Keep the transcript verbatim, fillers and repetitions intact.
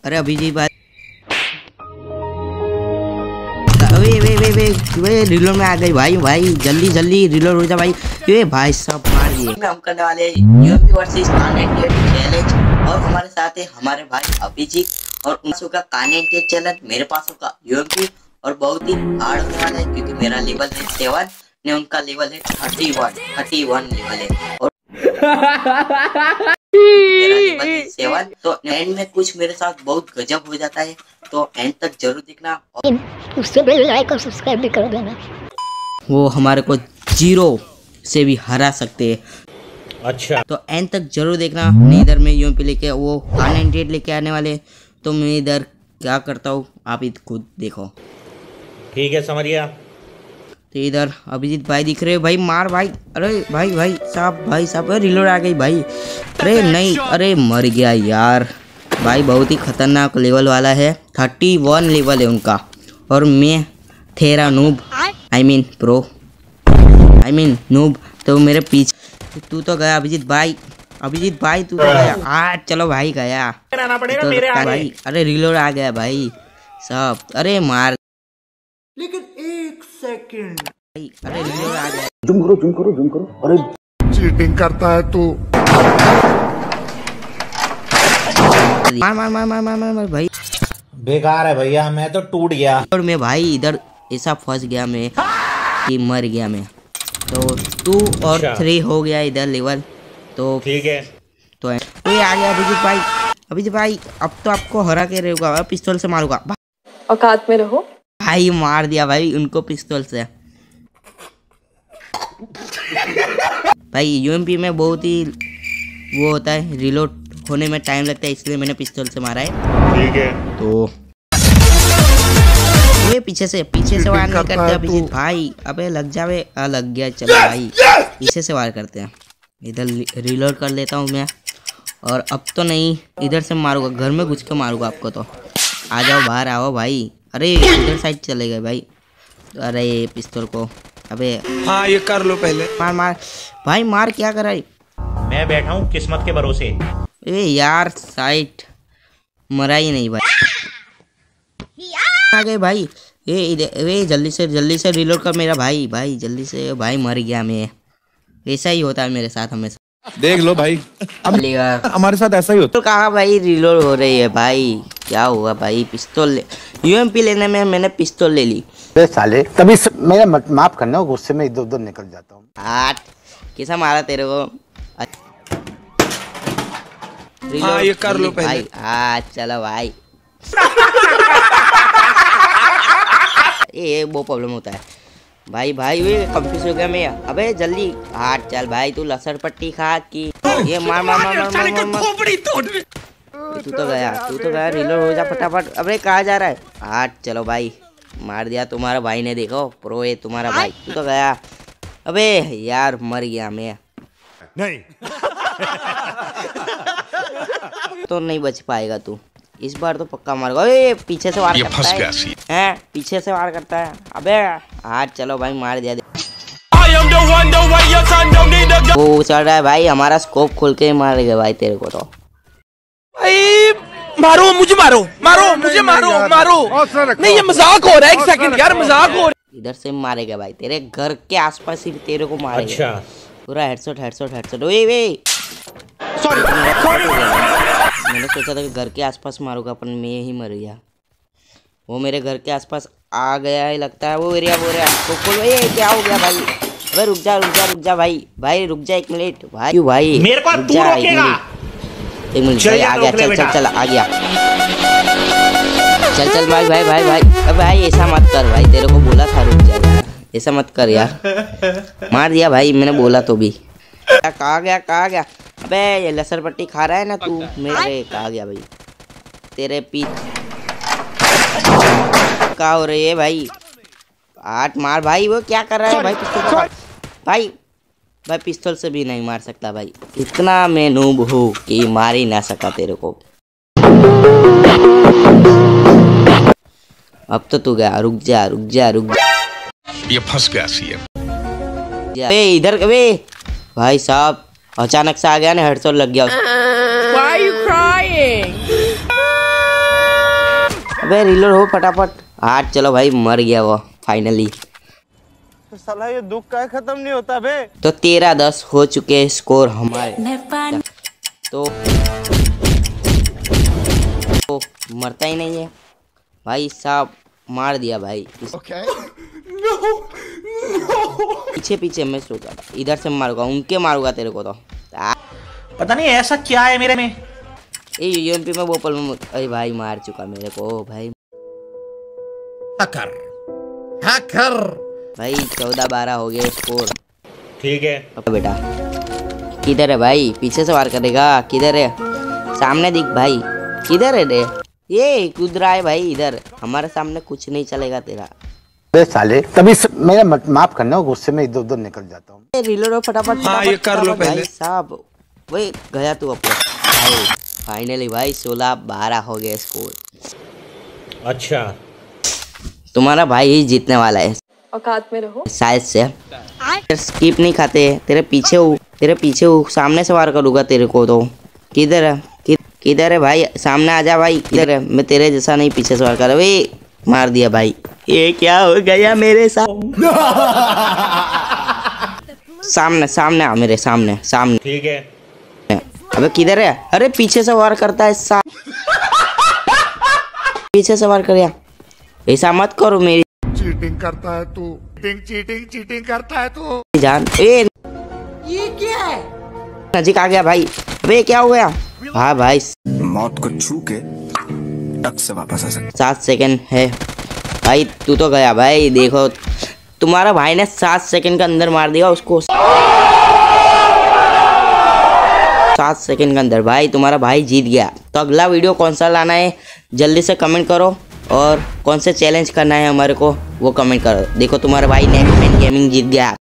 अरे अभिजीत भाई, वे वे वे वे वे रिलोड में आ गई भाई। भाई जल्दी जल्दी रिलोड हो जा भाई। ये भाई सब मार दिए। हम करने वाले यूएमपी वर्सेस कानेंटेड चैलेंज और हमारे साथ है हमारे भाई अभिजीत और उनका होगा कानेंटेड चैलेंज, मेरे पास होगा यूएमपी और बहुत ही हार्ड होने वाला है क्योंकि मेरा लेवल है सेवन ने उनका लेवल है thirty one thirty one level है और मेरा लेवल है सेवन। तो एंड में कुछ मेरे साथ बहुत गजब हो जाता है, तो एंड तक जरूर देखना और उससे बेल लाइक और सब्सक्राइब भी कर देना। वो हमारे को जीरो से भी हरा सकते हैं। अच्छा, तो एंड तक जरूर देखना। मैं इधर में यूएमपी लेके वो कानेंटेड लेके आने वाले, तो मैं इधर क्या करता हूँ आप खुद देखो। ठीक है, समझ गया। तो इधर अभिजीत भाई दिख रहे हो भाई, मार भाई। अरे भाई भाई साहब भाई साहब रिलोड आ गई भाई। अरे नहीं, अरे मर गया यार। भाई बहुत ही खतरनाक लेवल वाला है, थर्टी वन लेवल है उनका और मैं थेरा noob I mean pro I mean noob. तो मेरे पीछे तू तो गया अभिजीत भाई, अभिजीत भाई तू तो गया। आ चलो भाई गया तो मेरे भाई। अरे रिलोड आ गया भाई सब। अरे मार, लेकिन एक सेकंड भाई। अरे रिलोड आ गया। जूम करो जूम करो जूम करो। अरे चीटिंग करता है तू। मार मार मार मार मार मार, मार भाई। बेकार है भैया, मैं तो टूट गया। और मैं भाई इधर ऐसा फंस गया मैं कि मर गया मैं। तो टू और थ्री हो गया इधर लेवल। तो ठीक है, तो ये आ गया अभिजीत भाई। अभिजीत भाई अब तो आपको हरा के रहेगा, पिस्तौल से मारूंगा। औकात में रहो भाई। मार दिया भाई उनको पिस्तौल से। भाई यूएमपी में बहुत ही वो होता है, रिलोड होने में टाइम लगता है, इसलिए मैंने पिस्तौल से मारा है। ठीक है, तो ये पीछे से पीछे से वार नहीं करते अभिजीत भाई। अबे लग जावे। आ, लग गया। चलो भाई पीछे से वार करते हैं। इधर रिलोड कर लेता हूँ मैं और अब तो नहीं, इधर से मारूंगा, घर में घुस के मारूंगा आपको। तो आ जाओ बाहर आओ भाई। अरे इधर साइड चले गए भाई। अरे पिस्तौल को, अबे हाँ ये कर लो पहले। मार मार भाई मार। क्या कर रहा है? मैं बैठा हूँ किस्मत के भरोसे। ए यार साइड मरा ही नहीं भाई। आ गए भाई। ए ए जल्दी से जल्दी से रिलोड कर मेरा भाई। भाई जल्दी से भाई, मर गया मैं। ऐसा ही होता है मेरे साथ हमेशा। देख लो भाई, अब हमारे साथ ऐसा ही होता। तो कहा भाई रिलोड हो रही है भाई, क्या हुआ भाई? पिस्तौल ले, यूएमपी लेने में मैंने पिस्तौल ले ली। साले तभी मेरा माफ करना, गुस्से में इधर उधर निकल जाता हूँ। आठ कैसा मारा तेरे को? हाँ ये कर लो पहले। हाँ चलो भाई। ये वो प्रॉब्लम होता है भाई। भाई वे कंफ्यूज हो गया मैं। अबे जल्दी हाथ चल भाई, तू लसण पट्टी खा की। ये मार मार मार मार मार मार। तू तो गया, तू तो गया। रिलोड हो जा फटाफट। अबे कहाँ जा रहा है? हाथ चलो भाई, मार दिया तुम्हारा भाई ने। देखो प्रो है तुम्हारा भाई। तू तो गया। अबे यार मर गया मैं। नहीं तो नहीं बच पाएगा तू इस बार तो पक्का मारेगा। ओए पीछे से वार करता है हैं, पीछे से वार करता है। अबे हाथ चलो भाई, मार दिया। वो चल रहा है भाई, हमारा स्कोप खोल के मार गया भाई तेरे को। तो भाई मारो मुझे, मारो मारो मुझे, मारो मारो। नहीं ये मजाक हो रहा है, एक सेकंड यार, मजाक हो रहा है। इधर से मारेगा भाई, तेरे घर के आसपास ही तेरे को मारेगा। अच्छा पूरा हेडशॉट हेडशॉट हेडशॉट। ओए वे सॉरी सॉरी, मैंने सोचा था कि घर के आसपास मारूंगा, अपन मैं ही मर गया। वो मेरे घर के आसपास आ गया है लगता है। वो एरिया वो एरिया तो खोल। ए क्या हो गया भाई? अबे रुक जा रुक जा रुक जा भाई। भाई रुक जा एक मिनट भाई। क्यों भाई? मेरे को तू रोकेगा? एक मिनट भाई, आ गया। चल चल चल आ गया। चल चल भाई भाई भाई भाई। अब भाई ऐसा मत कर भाई, तेरे को बोला था रुक जा यार, ऐसा मत कर यार। मार दिया भाई मैंने बोला तो भी। कहाँ गया कहाँ गया? अबे ये लसर पट्टी खा रहा है ना तू मेरे। कहाँ गया भाई? तेरे पी क्या हो रही है भाई? आठ मार भाई। वो क्या कर रहा है भाई? पिस्तौल भाई भाई पिस्तौल से भी नहीं मार सकता भाई। इतना मैं नूब हूँ कि मार ही ना सका तेरे को। अब तो तू गया। रुक जा रुक जा रुक जा। ये फंस गया सी है इधर। वे भाई साहब अचानक से आ गया ना, हेडशॉट लग गया। Why are you crying? अबे रिलोड हो फटाफट। हाथ चलो भाई, मर गया वो फाइनली। तो साला ये दुख का खत्म नहीं होता बे। तो तेरह दस हो चुके हैं स्कोर हमारे। तो, तो मरता ही नहीं है भाई साहब, मार दिया भाई। okay. no, no. पीछे पीछे मैं सोचा था इधर से मारूंगा, उनके मारूंगा तेरे को। तो पता नहीं ऐसा क्या है मेरे में। ये यूएमपी में वो पल में, अरे भाई मार चुका मेरे को भाई। हैकर हैकर भाई चौदह बारह हो गए स्कोर। ठीक है अब बेटा किधर है भाई? पीछे से वार करेगा? किधर है? सामने दिख भाई, किधर है रे? ये कूद रहा है भाई इधर। हमारे सामने कुछ नहीं चलेगा तेरा। बे साले तभी स- मेरा मत- माफ करना, गुस्से में इधर उधर निकल जाता हूँ। रिलोड हो फटाफट। हाँ, ये कर लो भाई पहले। साहब वही गया तू अपने भाई। फाइनली भाई सोलह बारह हो गए स्कोर। अच्छा तुम्हारा भाई ही जीतने वाला है औकात में रहो। शायद से। स्किप नहीं खाते, तेरे पीछे हूँ, तेरे पीछे हूँ, सामने से वार करूँगा तेरे को। तो किधर है? कि, किधर है भाई? सामने आ जा भाई। किधर है? मैं तेरे जैसा नहीं पीछे से वार कर। वे मार दिया भाई। ये क्या हो गया मेरे साथ? सामने सामने आ, मेरे सामने सामने। ठीक है अबे किधर है? अरे पीछे से वार करता है सा पीछे से वार कर। ऐसा मत करो मेरी चीटिंग करता है तू, चीटिंग चीटिंग चीटिंग करता है तू। जान। ए ये क्या है? नजीक आ गया भाई। अबे क्या हो गया? हाँ भाई मौत को छू के टक से वापस आ सकते। सात सेकंड है भाई। तू तो गया भाई। देखो तुम्हारा भाई ने सात सेकंड के अंदर मार दिया उसको। सात सेकंड के अंदर भाई तुम्हारा भाई जीत गया। तो अगला वीडियो कौन सा लाना है जल्दी से कमेंट करो, और कौन से चैलेंज करना है हमारे को वो कमेंट करो। देखो तुम्हारा भाई नेक्स्ट मैन गेमिंग जीत गया।